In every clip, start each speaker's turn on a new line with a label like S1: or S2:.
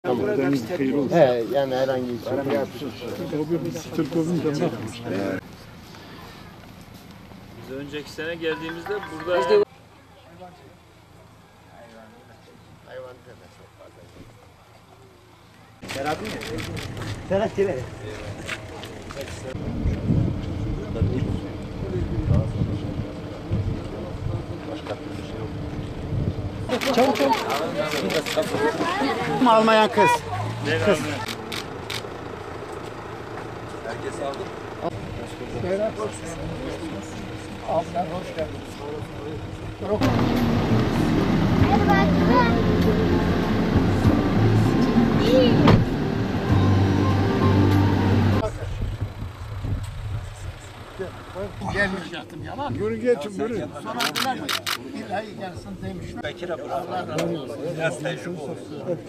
S1: Tamam.
S2: Deniz kıyır olsun.
S1: He, yani herhangi bir şey.
S2: Türk olunca bakmış.
S3: Biz önceki sene geldiğimizde burada
S1: Almayan kız.
S3: kız.
S2: Gelmeyecektim yalan. Buyurun geçin buyurun.
S4: Sonra dediler mi? Billahi gelsin demiş.
S5: Bekir'e bırak. Biraz tecrübe olsun.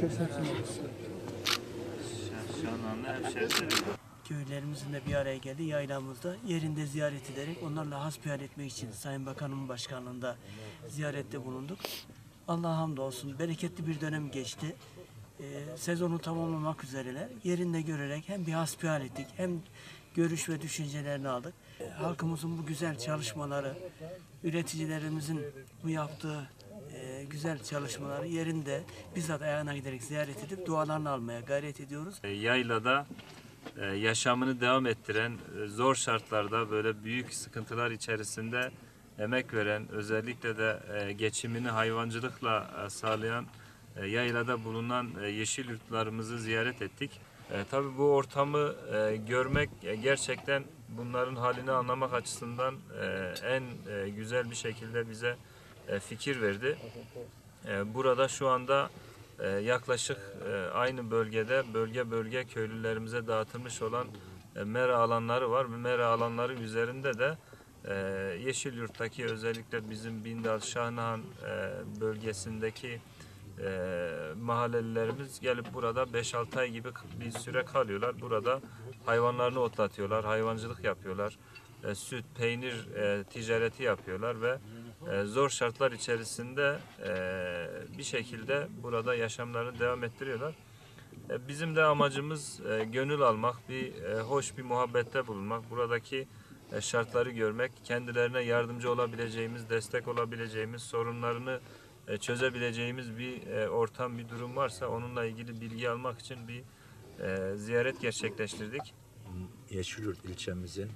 S3: Şanlıurfa hemşehrileri.
S6: Köylerimizin de bir araya geldi yaylamızda yerinde ziyaret ederek onlarla hasbihal etmek için Sayın Bakanımın başkanlığında ziyarette bulunduk. Allah'a hamdolsun bereketli bir dönem geçti. Sezonu tamamlamak üzereler. Yerinde görerek hem bir hasbihal ettik hem görüş ve düşüncelerini aldık. Halkımızın bu güzel çalışmaları, üreticilerimizin bu yaptığı güzel çalışmaları yerinde bizzat ayağına giderek ziyaret edip dualarını almaya gayret ediyoruz.
S3: Yaylada yaşamını devam ettiren, zor şartlarda böyle büyük sıkıntılar içerisinde emek veren, özellikle de geçimini hayvancılıkla sağlayan yaylada bulunan yeşil yurtlarımızı ziyaret ettik. Tabii bu ortamı görmek gerçekten bunların halini anlamak açısından en güzel bir şekilde bize fikir verdi. Burada şu anda yaklaşık aynı bölgede bölge bölge köylülerimize dağıtılmış olan mera alanları var. Bu mera alanları üzerinde de Yeşilyurt'taki özellikle bizim Bindal, Şahnahan bölgesindeki mahallelilerimiz gelip burada 5-6 ay gibi bir süre kalıyorlar. Burada hayvanlarını otlatıyorlar, hayvancılık yapıyorlar, süt, peynir ticareti yapıyorlar ve zor şartlar içerisinde bir şekilde burada yaşamlarını devam ettiriyorlar. Bizim de amacımız gönül almak, hoş bir muhabbette bulunmak, buradaki şartları görmek, kendilerine yardımcı olabileceğimiz, destek olabileceğimiz, sorunlarını çözebileceğimiz bir ortam, bir durum varsa onunla ilgili bilgi almak için bir ziyaret gerçekleştirdik.
S5: Yeşilyurt ilçemizin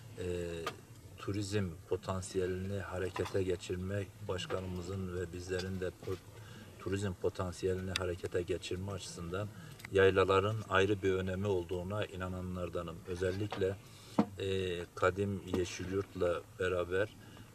S5: turizm potansiyelini harekete geçirmek, başkanımızın ve bizlerin de turizm potansiyelini harekete geçirme açısından yaylaların ayrı bir önemi olduğuna inananlardanım. Özellikle kadim Yeşilyurt'la beraber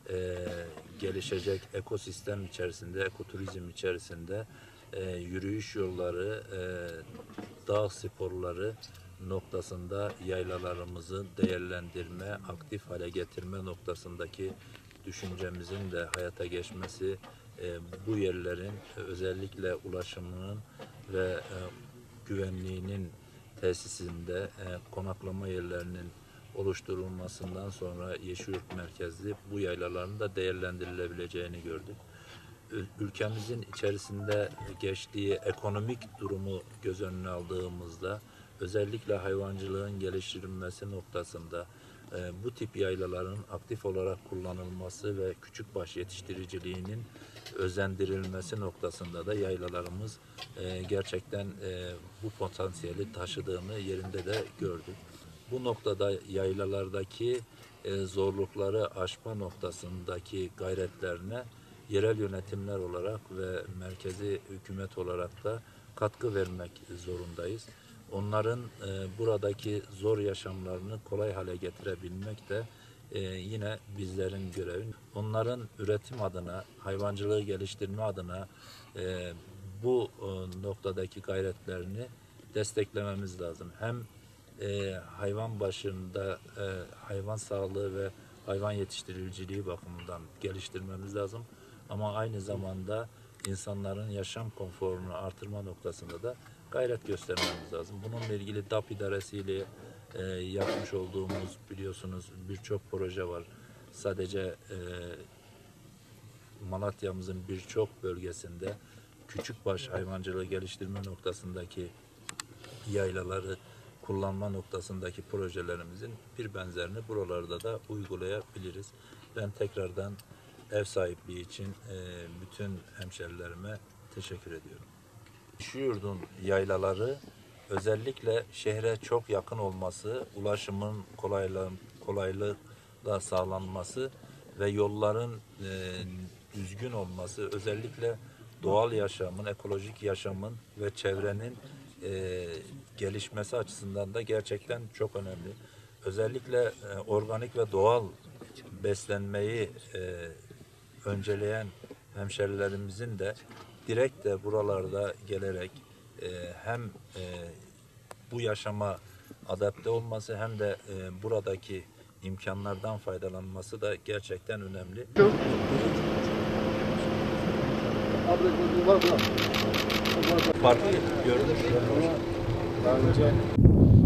S5: gelişecek ekosistem içerisinde, ekoturizm içerisinde yürüyüş yolları, dağ sporları noktasında yaylalarımızı değerlendirme, aktif hale getirme noktasındaki düşüncemizin de hayata geçmesi, bu yerlerin özellikle ulaşımının ve güvenliğinin tesisinde konaklama yerlerinin oluşturulmasından sonra Yeşilyurt merkezli bu yaylaların da değerlendirilebileceğini gördük. Ülkemizin içerisinde geçtiği ekonomik durumu göz önüne aldığımızda özellikle hayvancılığın geliştirilmesi noktasında bu tip yaylaların aktif olarak kullanılması ve küçükbaş yetiştiriciliğinin özendirilmesi noktasında da yaylalarımız gerçekten bu potansiyeli taşıdığını yerinde de gördük. Bu noktada yaylalardaki zorlukları aşma noktasındaki gayretlerine yerel yönetimler olarak ve merkezi hükümet olarak da katkı vermek zorundayız. Onların buradaki zor yaşamlarını kolay hale getirebilmek de yine bizlerin görevi. Onların üretim adına, hayvancılığı geliştirme adına bu noktadaki gayretlerini desteklememiz lazım. Hem hayvan başında hayvan sağlığı ve hayvan yetiştiriciliği bakımından geliştirmemiz lazım. Ama aynı zamanda insanların yaşam konforunu artırma noktasında da gayret göstermemiz lazım. Bununla ilgili DAP idaresiyle yapmış olduğumuz biliyorsunuz birçok proje var. Sadece Malatya'mızın birçok bölgesinde küçükbaş hayvancılığı geliştirme noktasındaki yaylaları kullanma noktasındaki projelerimizin bir benzerini buralarda da uygulayabiliriz. Ben tekrardan ev sahipliği için bütün hemşerilerime teşekkür ediyorum. Şu yurdun yaylaları özellikle şehre çok yakın olması, ulaşımın kolaylıkla sağlanması ve yolların düzgün olması, özellikle doğal yaşamın, ekolojik yaşamın ve çevrenin gelişmesi açısından da gerçekten çok önemli. Özellikle organik ve doğal beslenmeyi önceleyen hemşerilerimizin de direkt de buralarda gelerek hem bu yaşama adapte olması hem de buradaki imkanlardan faydalanması da gerçekten önemli. Farkı gördüm.